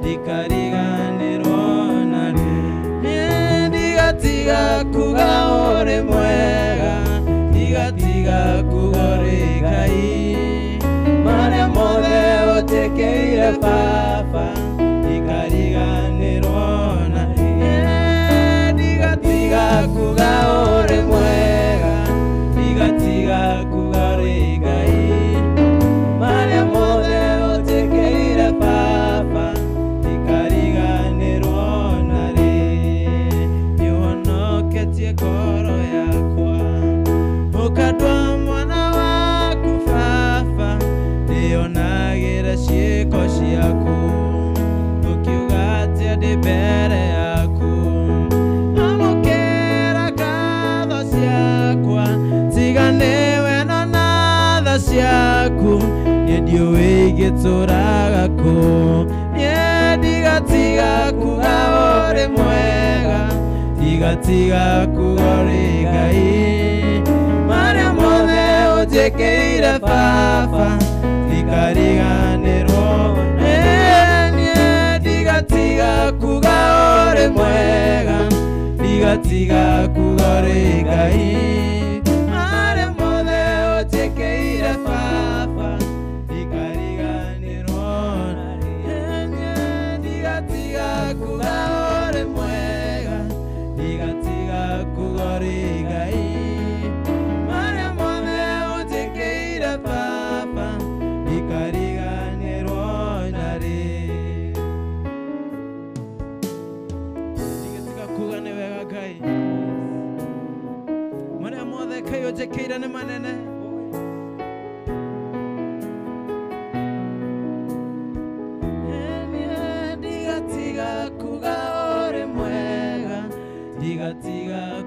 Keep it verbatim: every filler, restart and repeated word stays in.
ikariganirwo nari ndigatiga kuga uri mwega ndigatiga kuga uri Ngai maria mothe utekeire Baba ikariganirwo nari ndigatiga kuga uri mwega ndigatiga kuga uri Ngai maria mothe utekeire Baba ikariganirwo nari nihonoketie ngoro yakwa ukandwa mwana waku Baba ndionagira ciĩko ciaku ukiuga atĩ ndĩ mbere yaku amũkĩra ngatho ciakwa tiga nĩwe no na tha ciaku niĩ ndiũĩ ingĩtũũraga kũ niĩ ndigatiga kuga ũrĩ mwega ndigatiga kuga ũrĩ Ngai maria mothe ũnjĩkĩire Baba ikariganirwo niĩ ndigatiga kuga ũrĩ mwega ndigatiga kuga ũrĩ Ngai maria mothe ũnjĩkĩire Baba ikariganirwo niĩ ndigatiga kuga ũrĩ mwega ndigatiga kuga ũrĩ Ngai maria mothe ũnjĩkĩire Baba ikariganirwo nari ndigatiga kuga nĩ wega Ngai maria mothe Ngai ũnjĩkĩire nĩ manene ndigatiga kuga ũrĩ mwega ndigatiga